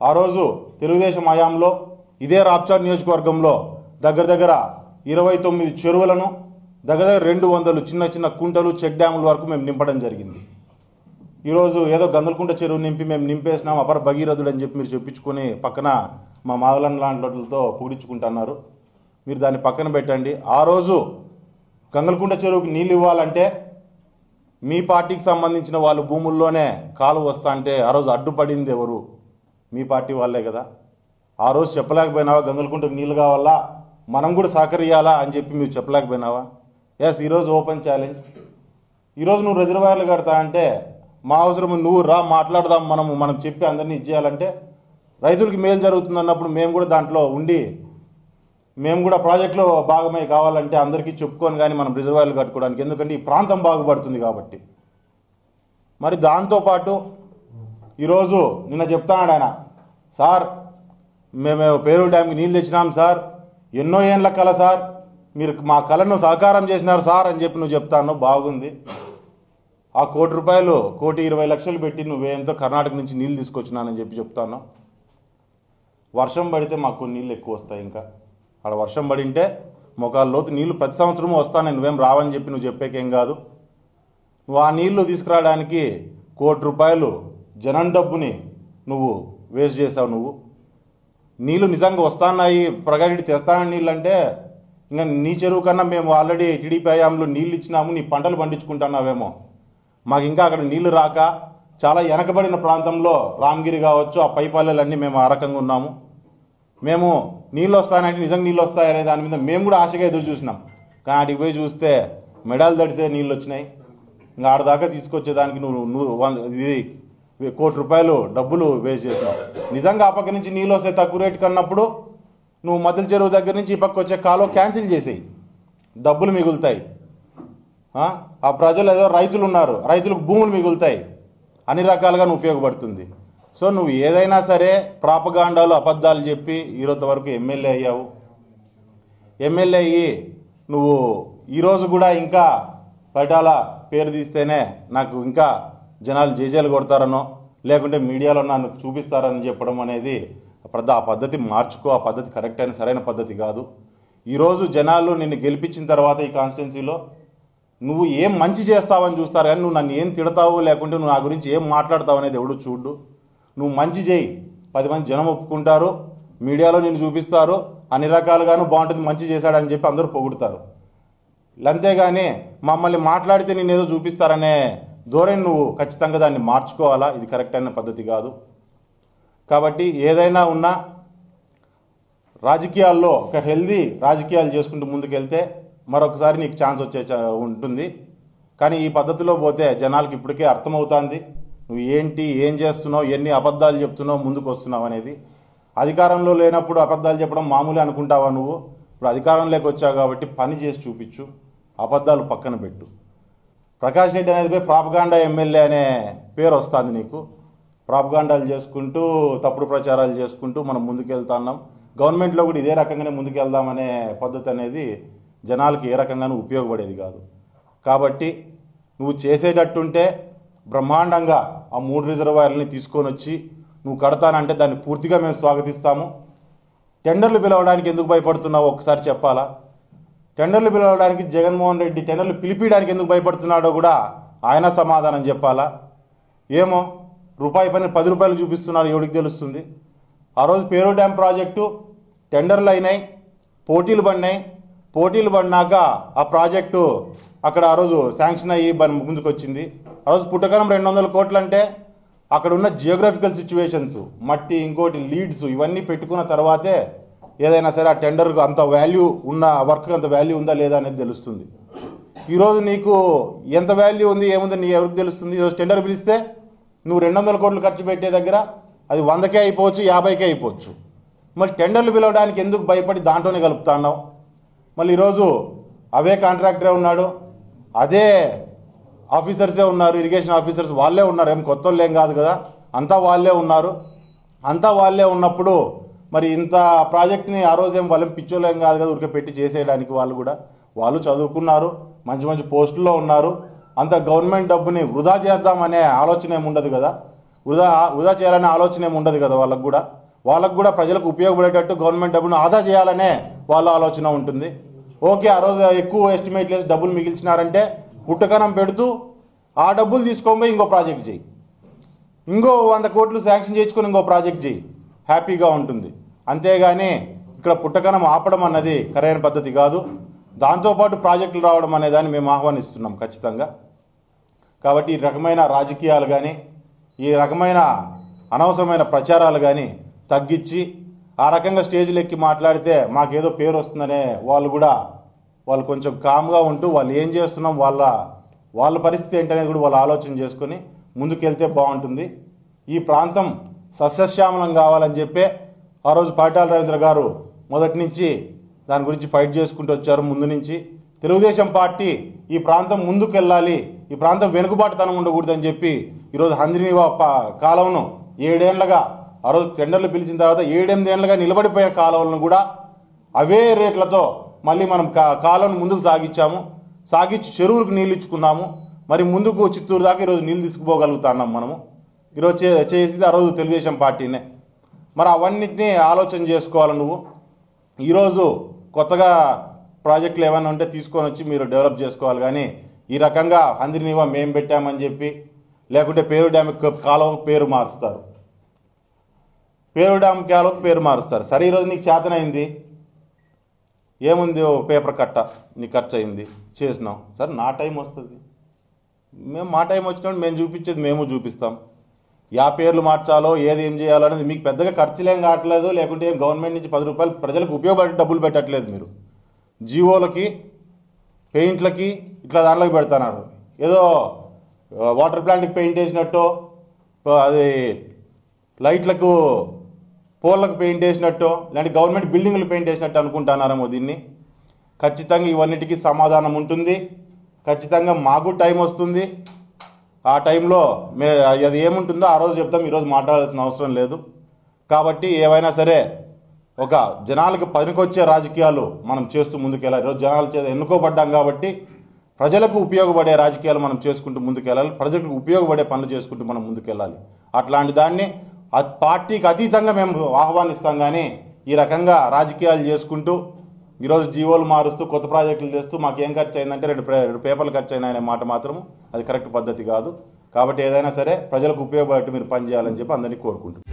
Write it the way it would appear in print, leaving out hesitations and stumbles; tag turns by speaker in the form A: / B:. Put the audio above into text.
A: ఆ రోజు తెలుగుదేశం హయాంలో ఇదే రాప్చార్ నియోజకవర్గంలో దగ్గర దగ్గర 29 చెరువులను దగ్గర దగ్గర 200 చిన్న చిన్న కుంటలు చెక్ డ్యాముల వరకు మేము నింపడం జరిగింది. ఈరోజు ఏదో గందలకుంట చెరువు నింపి మేము నింపేసినాం అపర భగీరథుడు అని చెప్పి మీరు చెప్పించుకొని పక్కన మా మాదలన్ లాంటితో పొగిడించుకుంటున్నారు. మీరు దాన్ని పక్కన పెట్టండి. ఆ రోజు గంగలకుంట చెరువుకి నీళ్ళు ఇవ్వాలంటే మీ పార్టీకి సంబంధించిన వాళ్ళు భూముల్లోనే కాలువ వస్తా అంటే ఆ రోజు అడ్డుపడింది ఎవరు? మీ పార్టీ వాళ్ళే కదా. ఆ రోజు చెప్పలేకపోయినావా గంగలకుంటకు నీళ్ళు కావాలా మనం కూడా సహకరియాలా అని చెప్పి మీరు చెప్పలేకపోయినావా? ఎస్, ఈరోజు ఓపెన్ ఛాలెంజ్. ఈరోజు నువ్వు రిజర్వాయర్లు కడతా అంటే మా అవసరం నువ్వు రా మాట్లాడదాం, మనం చెప్పి అందరినీ ఇచ్చేయాలంటే రైతులకి మేలు జరుగుతుంది అన్నప్పుడు మేము కూడా దాంట్లో ఉండి మేము కూడా ప్రాజెక్టులో భాగమై కావాలంటే అందరికీ చెప్పుకొని కానీ మనం రిజర్వాయర్లు కట్టుకోవడానికి, ఎందుకంటే ఈ ప్రాంతం బాగుపడుతుంది కాబట్టి. మరి దాంతోపాటు ఈరోజు నిన్న చెప్తాడు ఆయన, సార్ మేము పేరూరు డ్యామ్కి నీళ్ళు తెచ్చినాం సార్, ఎన్నో ఏళ్ళ కల సార్, మీరు మా కళను సహకారం చేసినారు సార్ అని చెప్పి నువ్వు చెప్తాను. బాగుంది. ఆ ₹1,20,00,000 1,20,00,000 పెట్టి నువ్వేంతో కర్ణాటక నుంచి నీళ్ళు తీసుకొచ్చినానని చెప్పి చెప్తాను. వర్షం పడితే మాకు కొన్ని నీళ్ళు ఎక్కువ వస్తాయి. ఇంకా అక్కడ వర్షం పడింటే మొకాల లోతు నీళ్లు ప్రతి సంవత్సరము వస్తాను, నువ్వేం రావని చెప్పి నువ్వు చెప్పేకేం కాదు. నువ్వు ఆ నీళ్లు తీసుకురావడానికి ₹1,00,00,000 జనం డబ్బుని నువ్వు వేస్ట్ చేసావు. నువ్వు నీళ్లు నిజంగా వస్తున్నాయి, ప్రగతి తెస్తానని నీళ్ళు అంటే ఇంకా నీ చెరువు కన్నా మేము ఆల్రెడీ టీడీపీ హయాంలో నీళ్ళు ఇచ్చినాము, నీ పంటలు పండించుకుంటున్నావేమో. మాకు ఇంకా అక్కడ నీళ్లు రాక చాలా వెనకబడిన ప్రాంతంలో రామగిరి కావచ్చు ఆ పైపాలెలన్నీ మేము ఆ రకంగా ఉన్నాము. మేము నీళ్ళు వస్తాయంటే నిజంగా నీళ్ళు వస్తాయనే దాని మీద మేము కూడా ఆశగా ఎదురు చూసినాం. కానీ అడిగి పోయి చూస్తే మెడల్ తడితే నీళ్ళు వచ్చినాయి. ఇంకా ఆడదాకా తీసుకొచ్చేదానికి ఇది ₹1,00,00,000 డబ్బులు వేస్ట్ చేసినావు. నిజంగా ఆ పక్క నుంచి నీళ్ళు వస్తే తక్కువ రేటు కన్నప్పుడు నువ్వు మద్దెల చెరువు దగ్గర నుంచి ఈ పక్క వచ్చే కాలువ క్యాన్సిల్ చేసేయి, డబ్బులు మిగులుతాయి. ఆ ప్రజలు ఏదో రైతులు ఉన్నారు, రైతులకు భూములు మిగులుతాయి, అన్ని రకాలుగా నువ్వు ఉపయోగపడుతుంది. సో నువ్వు ఏదైనా సరే ప్రాపగాండాలు అబద్ధాలు చెప్పి ఈరోజు వరకు ఎమ్మెల్యే అయ్యావు. ఎమ్మెల్యే అయ్యి నువ్వు ఈరోజు కూడా ఇంకా బయటాల పేరు తీస్తేనే నాకు ఇంకా జనాలు జేజేలు కొడతారనో లేకుంటే మీడియాలో నన్ను చూపిస్తారని చెప్పడం అనేది ఆ పద్ధతి మార్చుకో. ఆ పద్ధతి కరెక్ట్ అయిన సరైన పద్ధతి కాదు. ఈరోజు జనాలు నిన్ను గెలిపించిన తర్వాత ఈ కాన్స్టిట్యున్సీలో నువ్వు ఏం మంచి చేస్తావని చూస్తారు, కానీ నువ్వు నన్ను ఏం తిడతావు లేకుంటే నువ్వు నా గురించి ఏం మాట్లాడతావు అనేది ఎవడు చూడు. నువ్వు మంచి చేయి, 10 మంది జనం ఒప్పుకుంటారు, మీడియాలో నిన్ను చూపిస్తారు, అన్ని రకాలుగాను బాగుంటుంది, మంచి చేశాడని చెప్పి అందరూ పొగుడుతారు. అంతేగాని మమ్మల్ని మాట్లాడితే నేను ఏదో చూపిస్తారనే ధోరణి నువ్వు ఖచ్చితంగా దాన్ని మార్చుకోవాలా. ఇది కరెక్ట్ అయిన పద్ధతి కాదు. కాబట్టి ఏదైనా ఉన్నా రాజకీయాల్లో ఒక హెల్దీ రాజకీయాలు చేసుకుంటూ ముందుకెళ్తే మరొకసారి నీకు ఛాన్స్ వచ్చే ఉంటుంది. కానీ ఈ పద్ధతిలో పోతే జనాలకి ఇప్పటికే అర్థమవుతుంది నువ్వు ఏంటి, ఏం చేస్తున్నావు, ఎన్ని అబద్ధాలు చెప్తున్నావు, ముందుకు వస్తున్నావు అనేది. అధికారంలో లేనప్పుడు అబద్ధాలు చెప్పడం మామూలే అనుకుంటావా నువ్వు? ఇప్పుడు అధికారంలోకి వచ్చావు కాబట్టి పని చేసి చూపించు, అబద్ధాలు పక్కన పెట్టు. ప్రకాష్ రెడ్డి అనేది పోయి ప్రాపగాండా ఎమ్మెల్యే అనే పేరు వస్తుంది నీకు. ప్రాపగాండాలు చేసుకుంటూ తప్పుడు ప్రచారాలు చేసుకుంటూ మనం ముందుకెళ్తున్నాం. గవర్నమెంట్లో కూడా ఇదే రకంగానే ముందుకెళ్దామనే పద్ధతి అనేది జనాలకి ఏ రకంగానూ ఉపయోగపడేది కాదు. కాబట్టి నువ్వు చేసేటట్టుంటే బ్రహ్మాండంగా ఆ 3 రిజర్వాయర్లని తీసుకొని వచ్చి నువ్వు కడతానంటే దాన్ని పూర్తిగా మేము స్వాగతిస్తాము. టెండర్లు పిలవడానికి ఎందుకు భయపడుతున్నావు ఒకసారి చెప్పాలా? టెండర్లు పిలవడానికి జగన్మోహన్ రెడ్డి టెండర్లు పిలిపించడానికి ఎందుకు భయపడుతున్నాడో కూడా ఆయన సమాధానం చెప్పాలా? ఏమో రూపాయి పని ₹10 చూపిస్తున్నారు, ఎవరికి తెలుస్తుంది? ఆ రోజు పేరూరు డ్యామ్ ప్రాజెక్టు టెండర్లు అయినాయి, పోటీలు పడినాయి. పోటీలు పడినాక ఆ ప్రాజెక్టు అక్కడ ఆ రోజు శాంక్షన్ అయ్యి ముందుకు వచ్చింది. ఆ రోజు పుట్టకరం 200 కోట్లు అంటే అక్కడ ఉన్న జియోగ్రఫికల్ సిచ్యువేషన్స్, మట్టి, ఇంకోటి లీడ్స్ ఇవన్నీ పెట్టుకున్న తర్వాతే ఏదైనా సరే ఆ టెండర్కు అంత వాల్యూ ఉన్న వర్క్ అంత వాల్యూ ఉందా లేదా అనేది తెలుస్తుంది. ఈరోజు నీకు ఎంత వాల్యూ ఉంది ఏముందో నీ ఎవరికి తెలుస్తుంది? ఈరోజు టెండర్ పిలిస్తే నువ్వు 200 కోట్లు ఖర్చు పెట్టే దగ్గర అది 100కే అయిపోవచ్చు, 50కే అయిపోవచ్చు. మరి టెండర్లు పిలవడానికి ఎందుకు భయపడి దాంట్లోనే కలుపుతా ఉన్నావు? మళ్ళీ ఈరోజు అవే కాంట్రాక్టరే ఉన్నాడు, అదే ఆఫీసర్సే ఉన్నారు, ఇరిగేషన్ ఆఫీసర్స్ వాళ్ళే ఉన్నారు, ఏం కొత్త వాళ్ళు ఏం కాదు కదా, అంతా వాళ్ళే ఉన్నారు. అంతా వాళ్ళే ఉన్నప్పుడు మరి ఇంత ప్రాజెక్ట్ని ఆ రోజు ఏం వాళ్ళేం పిచ్చోళ్ళు ఏం కాదు కదా ఊరికే పెట్టి చేసేయడానికి. వాళ్ళు చదువుకున్నారు, మంచి మంచి పోస్టుల్లో ఉన్నారు. అంత గవర్నమెంట్ డబ్బుని వృధా చేద్దామనే ఆలోచన ఏమి ఉండదు కదా. వృధా వృధా చేయాలనే ఆలోచన ఏమి ఉండదు కదా వాళ్ళకు కూడా ప్రజలకు ఉపయోగపడేటట్టు గవర్నమెంట్ డబ్బును ఆదా చేయాలనే వాళ్ళ ఆలోచన ఉంటుంది. ఓకే, ఆ రోజు ఎక్కువ ఎస్టిమేట్ చేసి డబ్బులు మిగిల్చినారంటే పుట్టకనం పెడుతూ ఆ డబ్బులు తీసుకొని ఇంకో ప్రాజెక్ట్ చేయి, ఇంకో 100 కోట్లు శాంక్షన్ చేసుకొని ఇంకో ప్రాజెక్ట్ చేయి, హ్యాపీగా ఉంటుంది. అంతేగాని ఇక్కడ పుట్టకనం ఆపడం అన్నది సరైన పద్ధతి కాదు. దాంతోపాటు ప్రాజెక్టులు రావడం అనేదాన్ని మేము ఆహ్వానిస్తున్నాం ఖచ్చితంగా. కాబట్టి ఈ రకమైన రాజకీయాలు కానీ ఈ రకమైన అనవసరమైన ప్రచారాలు కానీ తగ్గించి ఆ రకంగా స్టేజ్లు ఎక్కి మాట్లాడితే మాకేదో పేరు వస్తుందనే వాళ్ళు కొంచెం కామ్గా ఉంటూ వాళ్ళు ఏం చేస్తున్నాం వాళ్ళ పరిస్థితి ఏంటనేది కూడా వాళ్ళు ఆలోచన చేసుకొని ముందుకెళ్తే బాగుంటుంది. ఈ ప్రాంతం సస్యశ్యామలం కావాలని చెప్పే ఆ రోజు పాటాల రవీంద్ర గారు మొదటి నుంచి దాని గురించి ఫైట్ చేసుకుంటూ వచ్చారు. ముందు నుంచి తెలుగుదేశం పార్టీ ఈ ప్రాంతం ముందుకు వెళ్ళాలి, ఈ ప్రాంతం వెనుకబాటుతనం ఉండకూడదని చెప్పి ఈరోజు హంద్రీనీవా కాలువను 7 ఏళ్లుగా ఆ రోజు టెండర్లు పిలిచిన తర్వాత 7-8 ఏళ్లుగా నిలబడిపోయిన కాలువలను కూడా అవే రేట్లతో మళ్ళీ మనం కాలువను ముందుకు సాగించి చెరువులకు నీళ్ళు ఇచ్చుకున్నాము. మరి ముందుకు చిత్తూరు దాకా ఈరోజు నీళ్ళు తీసుకుపోగలుగుతున్నాం మనము. ఈరోజు చేసేది ఆ రోజు తెలుగుదేశం పార్టీనే. మరి అవన్నిటినీ ఆలోచన చేసుకోవాలి. నువ్వు ఈరోజు కొత్తగా ప్రాజెక్టులు ఏమైనా ఉంటే తీసుకొని వచ్చి మీరు డెవలప్ చేసుకోవాలి. కానీ ఈ రకంగా హంద్రీనీవా మేము పెట్టామని చెప్పి లేకుంటే పేరు డ్యామ్ కాలువకు పేరు మారుస్తారు, పేరు డ్యామ్ కాలువకు పేరు మారుస్తారు. సరే, ఈరోజు నీకు చేతనైంది, ఏముంది, ఓ పేపర్ కట్ట నీకు ఖర్చు అయింది, చేసినాం. సరే, నా టైం వస్తుంది, మా టైం వచ్చినప్పుడు మేము చూపించేది మేము చూపిస్తాం. యా పేర్లు మార్చాలో ఏం చేయాలో అనేది మీకు పెద్దగా ఖర్చులేం కావట్లేదు. లేకుంటే ఏం గవర్నమెంట్ నుంచి 10 రూపాయలు ప్రజలకు ఉపయోగపడే డబ్బులు పెట్టట్లేదు. మీరు జీవోలకి పెయింట్లకి ఇట్లా దాంట్లోకి పెడుతున్నారు. ఏదో వాటర్ ప్లాంట్కి పెయింట్ వేసినట్టు, అది లైట్లకు పోల్లకు పెయింట్ వేసినట్టు, ఇలాంటి గవర్నమెంట్ బిల్డింగ్లు పెయింట్ వేసినట్టు అనుకుంటున్నారేమో. దీన్ని ఖచ్చితంగా ఇవన్నిటికీ సమాధానం ఉంటుంది. ఖచ్చితంగా మాకు టైం వస్తుంది. ఆ టైంలో అది ఏముంటుందో ఆ రోజు చెప్తాం, ఈరోజు మాట్లాడాల్సిన అవసరం లేదు. కాబట్టి ఏవైనా సరే ఒక జనాలకు పనికొచ్చే రాజకీయాలు మనం చేస్తూ ముందుకెళ్ళాలి. ఈరోజు జనాల చేత ఎన్నుకోబడ్డాం కాబట్టి ప్రజలకు ఉపయోగపడే రాజకీయాలు మనం చేసుకుంటూ ముందుకెళ్ళాలి. ప్రజలకు ఉపయోగపడే పనులు చేసుకుంటూ మనం ముందుకెళ్ళాలి. అట్లాంటి దాన్ని పార్టీకి అతీతంగా మేము ఆహ్వానిస్తాం. కానీ ఈ రకంగా రాజకీయాలు చేసుకుంటూ ఈరోజు జీవోలు మారుస్తూ కొత్త ప్రాజెక్టులు చేస్తూ మాకేం ఖర్చు అయిందంటే 2 పేపర్లు ఖర్చు అయినాయనే మాట మాత్రము అది కరెక్ట్ పద్ధతి కాదు. కాబట్టి ఏదైనా సరే ప్రజలకు ఉపయోగపడేట్టు మీరు పనిచేయాలని చెప్పి అందరినీ కోరుకుంటున్నాం.